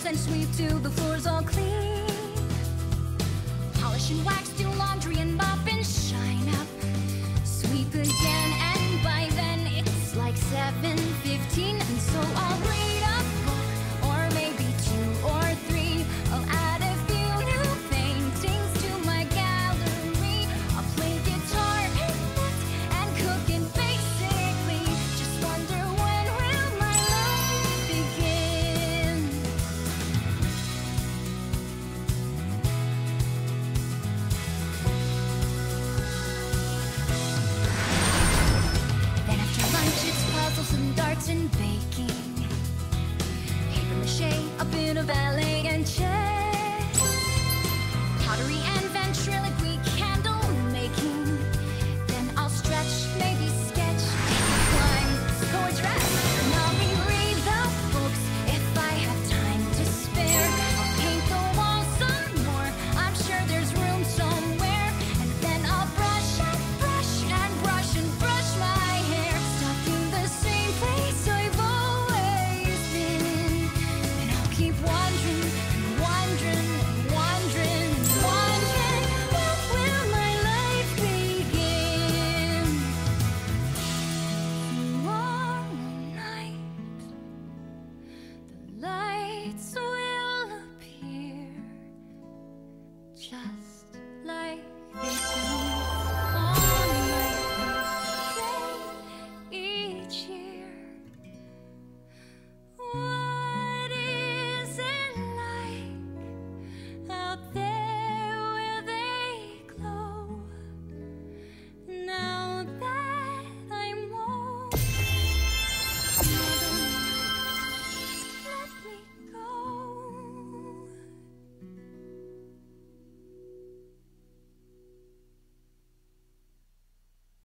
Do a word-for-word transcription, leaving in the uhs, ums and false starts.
and sweep till the floor's all clean. Polish and wax, do laundry and mop and shine up. Sweep again, and by then it's like seven fifteen, and so I'll read a book, or maybe two or three. I'll add a few new paintings to my gallery. I'll play guitar and knit and cook, and basically just wonder, when will my life begin? Then after lunch it's puzzles and darts and baking, paper mache, a bit of ballet and chess, pottery and ventriloquy, candle making. Then I'll stretch, maybe sketch, climb, poet's rest. And I'll reread the books if I have time to spare. I'll paint the walls some more, I'm sure there's room somewhere. And then I'll brush and brush and brush and brush my hair, stuck in the same place I've always been. And I'll keep wandering and wandering and wandering and wandering. When will my life begin? Tomorrow night the lights will appear, just